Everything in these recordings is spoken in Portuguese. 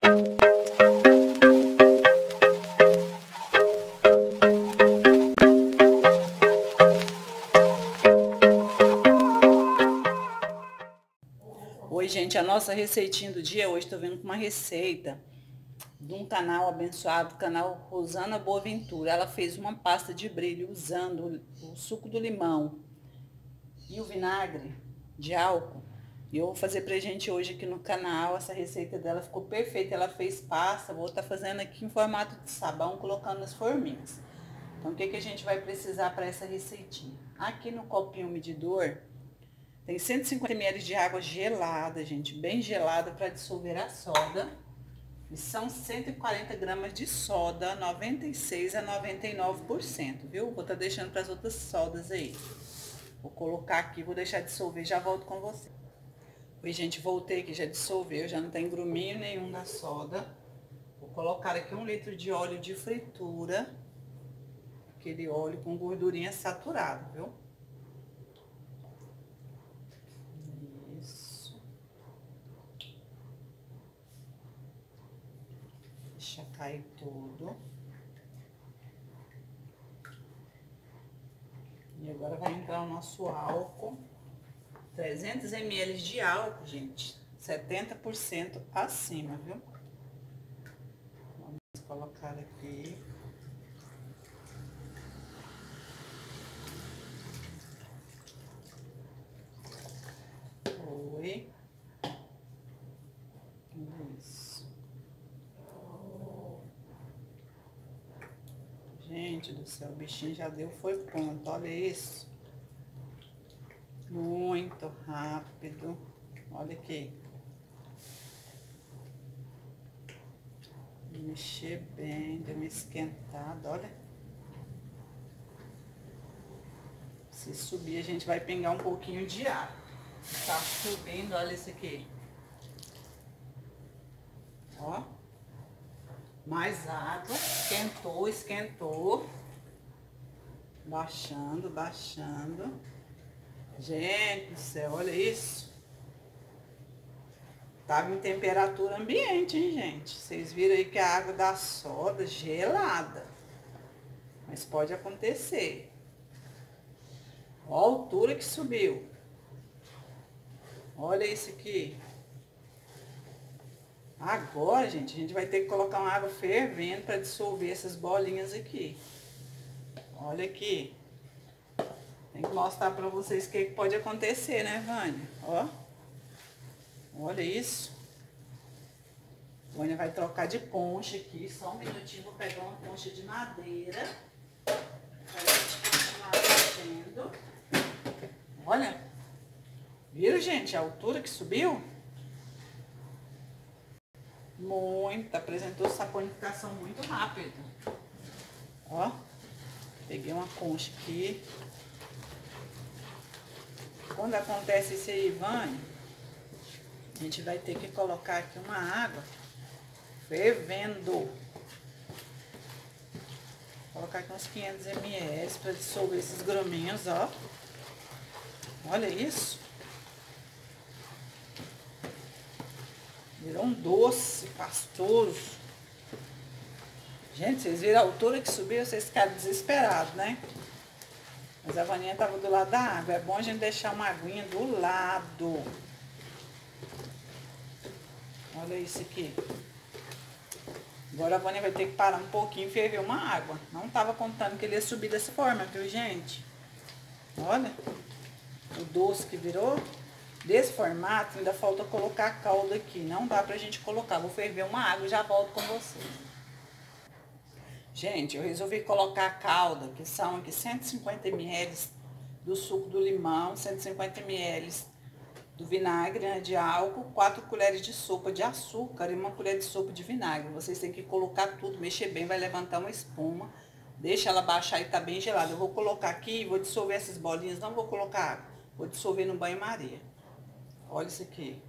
Oi, gente, a nossa receitinha do dia hoje, tô vendo com uma receita de um canal abençoado, canal Rosana Boaventura. Ela fez uma pasta de brilho usando o suco do limão e o vinagre de álcool. E eu vou fazer pra gente hoje aqui no canal. Essa receita dela ficou perfeita. Ela fez pasta, vou estar fazendo aqui em formato de sabão, colocando nas forminhas. Então, o que a gente vai precisar para essa receitinha? Aqui no copinho medidor, tem 150 ml de água gelada, gente, bem gelada, para dissolver a soda. E são 140 gramas de soda, 96 a 99%, viu? Vou estar deixando para as outras sodas aí. Vou colocar aqui, vou deixar dissolver, já volto com você. Oi, gente, voltei aqui, já dissolveu, já não tem gruminho nenhum na soda. Vou colocar aqui 1 litro de óleo de fritura. Aquele óleo com gordurinha saturada, viu? Deixa cair tudo. E agora vai entrar o nosso álcool. 300 ml de álcool, gente. 70% acima, viu? Vamos colocar aqui. Oi. Isso. Gente do céu, o bichinho já deu, foi pronto, olha isso. Muito rápido. Olha aqui. Mexer bem, deu uma esquentada, olha. Se subir, a gente vai pingar um pouquinho de água. Tá subindo, olha isso aqui. Ó. Mais água, esquentou, esquentou. Baixando, baixando. Gente do céu, olha isso. Tava em temperatura ambiente, hein, gente? Vocês viram aí que a água da soda gelada. Mas pode acontecer. Ó a altura que subiu. Olha isso aqui. Agora, gente, a gente vai ter que colocar uma água fervendo para dissolver essas bolinhas aqui. Olha aqui. Tem que mostrar para vocês o que pode acontecer, né, Vânia? Ó. Olha isso. Vânia vai trocar de concha aqui. Só um minutinho, vou pegar uma concha de madeira. Pra gente continuar fazendo. Olha. Viu, gente, a altura que subiu? Muito, apresentou saponificação muito rápido. Ó, peguei uma concha aqui. Quando acontece isso aí, Vânia, a gente vai ter que colocar aqui uma água fervendo. Vou colocar aqui uns 500 ml para dissolver esses gruminhos, ó. Olha isso. Virou um doce pastoso. Gente, vocês viram a altura que subiu, vocês ficaram desesperados, né? Mas a Vaninha tava do lado da água. É bom a gente deixar uma aguinha do lado. Olha isso aqui. Agora a Vânia vai ter que parar um pouquinho e ferver uma água. Não tava contando que ele ia subir dessa forma, viu, gente? Olha. O doce que virou. Desse formato, ainda falta colocar a calda aqui. Não dá pra gente colocar. Vou ferver uma água e já volto com vocês. Gente, eu resolvi colocar a calda, que são aqui 150 ml do suco do limão, 150 ml do vinagre, né, de álcool, 4 colheres de sopa de açúcar e 1 colher de sopa de vinagre. Vocês têm que colocar tudo, mexer bem, vai levantar uma espuma. Deixa ela baixar e tá bem gelada. Eu vou colocar aqui, vou dissolver essas bolinhas, não vou colocar água. Vou dissolver no banho-maria. Olha isso aqui.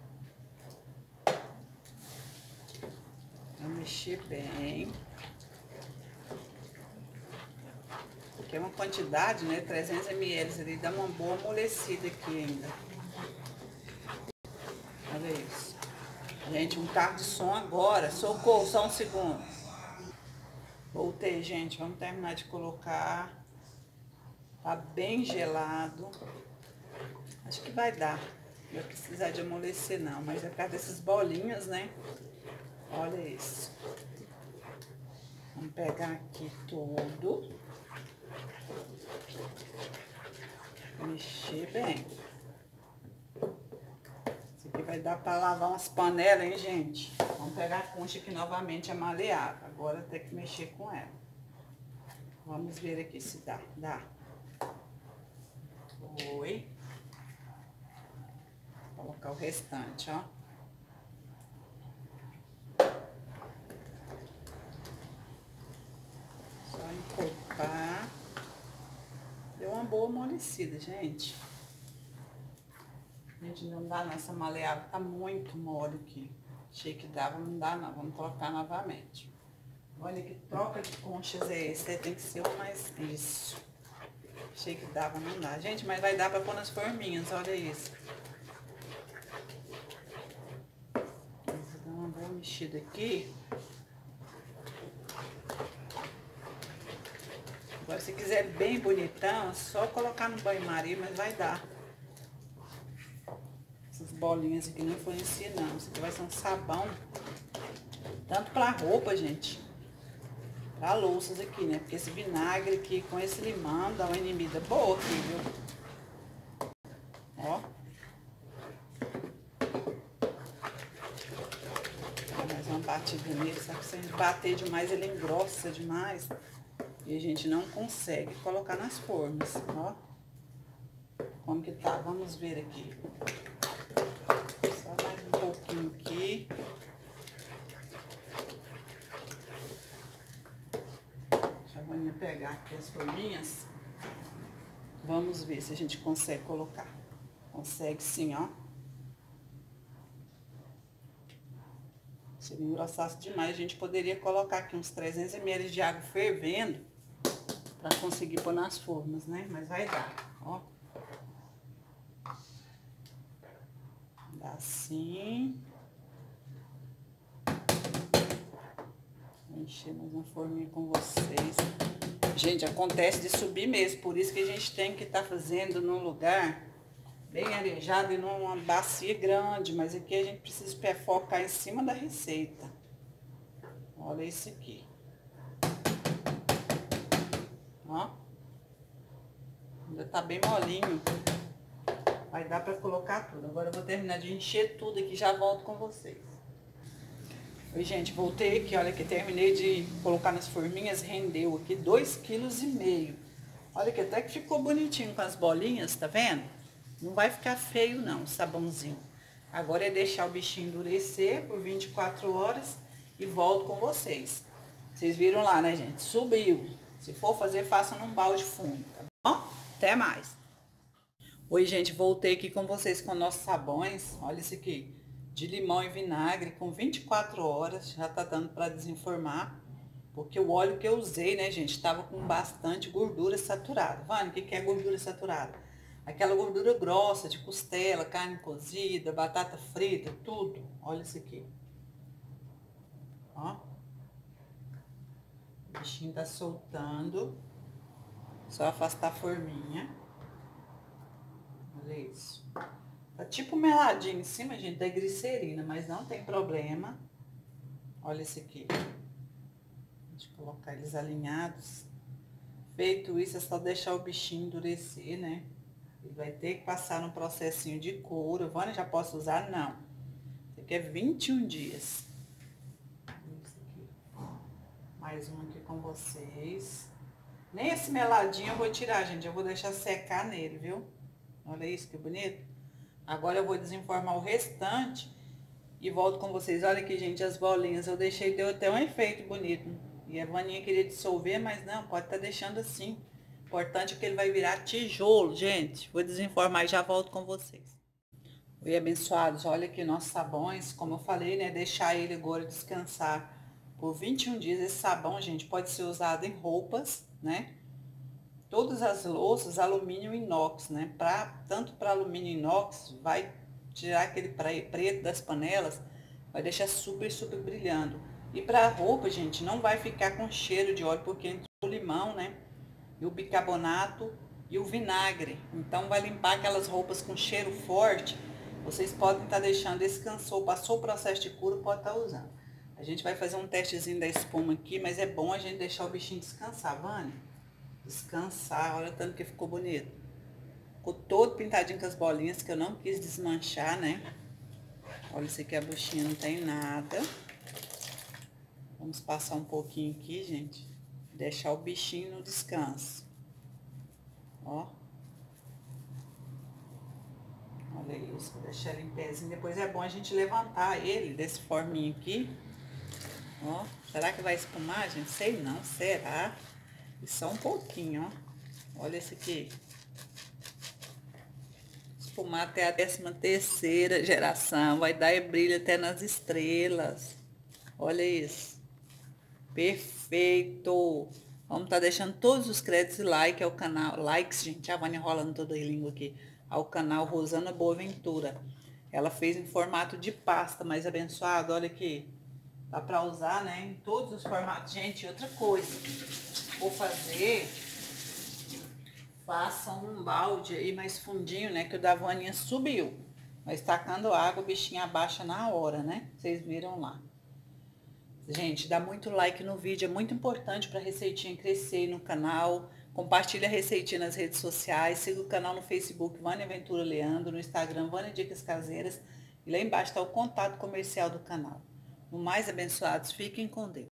Vou mexer bem. Aqui é uma quantidade, né? 300 ml ali, dá uma boa amolecida aqui ainda. Olha isso. Gente, um carro de som agora. Socorro, só um segundo. Voltei, gente. Vamos terminar de colocar. Tá bem gelado. Acho que vai dar. Não vai precisar de amolecer não. Mas é por causa dessas bolinhas, né? Olha isso. Vamos pegar aqui tudo. Mexer bem. Isso aqui vai dar para lavar umas panelas, hein, gente? Vamos pegar a concha aqui novamente, a maleável. Agora tem que mexer com ela. Vamos ver aqui se dá. Dá. Oi. Vou colocar o restante, ó. Só encorpar. Deu uma boa amolecida, gente. Gente, não dá não, essa maleável tá muito mole aqui. Achei que dava, não dá não. Vamos trocar novamente. Olha que troca de conchas é esse. Aí tem que ser o mais isso. Achei que dava, não dá. Gente, mas vai dar pra pôr nas forminhas, olha isso. Vou dar uma boa mexida aqui. Agora, se quiser bem bonitão, é só colocar no banho-maria, mas vai dar. Essas bolinhas aqui não influenciam, não. Isso aqui vai ser um sabão. Tanto pra roupa, gente. Pra louças aqui, né? Porque esse vinagre aqui com esse limão dá uma inimida boa aqui, viu? Ó. Dá mais uma batida nele. Só que se a gente bater demais, ele engrossa demais. E a gente não consegue colocar nas formas, ó. Como que tá? Vamos ver aqui. Só mais um pouquinho aqui. Já vou pegar aqui as forminhas. Vamos ver se a gente consegue colocar. Consegue sim, ó. Se ele engrossasse demais, a gente poderia colocar aqui uns 300 ml de água fervendo pra conseguir pôr nas formas, né? Mas vai dar, ó. Dá assim. Vou encher mais uma forminha com vocês. Gente, acontece de subir mesmo, por isso que a gente tem que estar fazendo num lugar bem arejado e numa bacia grande, mas aqui a gente precisa focar em cima da receita. Olha isso aqui. Ó. Ainda tá bem molinho. Vai dar pra colocar tudo. Agora eu vou terminar de encher tudo aqui e já volto com vocês. Oi, gente, voltei aqui, olha que terminei de colocar nas forminhas, rendeu aqui 2,5 kg. Olha que até que ficou bonitinho com as bolinhas, tá vendo? Não vai ficar feio não, o sabãozinho. Agora é deixar o bichinho endurecer por 24 horas e volto com vocês. Vocês viram lá, né, gente? Subiu. Se for fazer, faça num balde fundo, tá bom? Até mais. Oi, gente, voltei aqui com vocês com nossos sabões. Olha isso aqui, de limão e vinagre, com 24 horas. Já tá dando para desenformar, porque o óleo que eu usei, né, gente, tava com bastante gordura saturada. Vânia, o que é gordura saturada? Aquela gordura grossa de costela, carne cozida, batata frita, tudo. Olha isso aqui. Ó. O bichinho tá soltando. Só afastar a forminha. Olha isso. Tá tipo meladinho em cima, gente, da glicerina, mas não tem problema. Olha esse aqui. Deixa eu colocar eles alinhados. Feito isso, é só deixar o bichinho endurecer, né? Ele vai ter que passar no processinho de couro. Vânia, já posso usar? Não. Isso aqui é 21 dias. Isso aqui. Mais um aqui com vocês. Nem esse meladinho eu vou tirar, gente. Eu vou deixar secar nele, viu? Olha isso, que bonito. Agora eu vou desenformar o restante e volto com vocês. Olha aqui, gente, as bolinhas. Eu deixei, deu até um efeito bonito. E a Vaninha queria dissolver, mas não, pode estar deixando assim. O importante é que ele vai virar tijolo, gente. Vou desenformar e já volto com vocês. Oi, abençoados. Olha aqui nossos sabões. Como eu falei, né, deixar ele agora descansar por 21 dias. Esse sabão, gente, pode ser usado em roupas, né? Todas as louças, alumínio inox, né? Tanto para alumínio inox, vai tirar aquele preto das panelas, Vai deixar super, super brilhando. E pra roupa, gente, não vai ficar com cheiro de óleo, porque entrou o limão, né? E o bicarbonato e o vinagre. Então vai limpar aquelas roupas com cheiro forte. Vocês podem estar deixando, descansou, passou o processo de cura, pode estar usando. A gente vai fazer um testezinho da espuma aqui, mas é bom a gente deixar o bichinho descansar, Vânia. Descansar, olha o tanto que ficou bonito. Ficou todo pintadinho com as bolinhas, que eu não quis desmanchar, né? Olha, isso aqui a buchinha não tem nada. Vamos passar um pouquinho aqui, gente. Deixar o bichinho no descanso. Ó. Olha isso, vou deixar ele em pezinho. Depois é bom a gente levantar ele desse forminho aqui. Ó, será que vai espumar, gente? Sei não, será? E só um pouquinho, ó. Olha esse aqui. Espumar até a 13ª geração. Vai dar brilho até nas estrelas. Olha isso. Perfeito. Vamos estar deixando todos os créditos e like ao canal. Likes, gente. A Vânia enrolando toda a língua aqui. Ao canal Rosana Boaventura. Ela fez em formato de pasta, mais abençoado. Olha aqui. Dá pra usar, né? Em todos os formatos. Gente, outra coisa. Vou fazer... Façam um balde aí mais fundinho, né? Que o da Vaninha subiu. Mas tacando água, o bichinho abaixa na hora, né? Vocês viram lá. Gente, dá muito like no vídeo. É muito importante pra receitinha crescer aí no canal. Compartilha a receitinha nas redes sociais. Siga o canal no Facebook, Vânia Ventura Leandro. No Instagram, Vânia Dicas Caseiras. E lá embaixo tá o contato comercial do canal. No mais, abençoados, fiquem com Deus.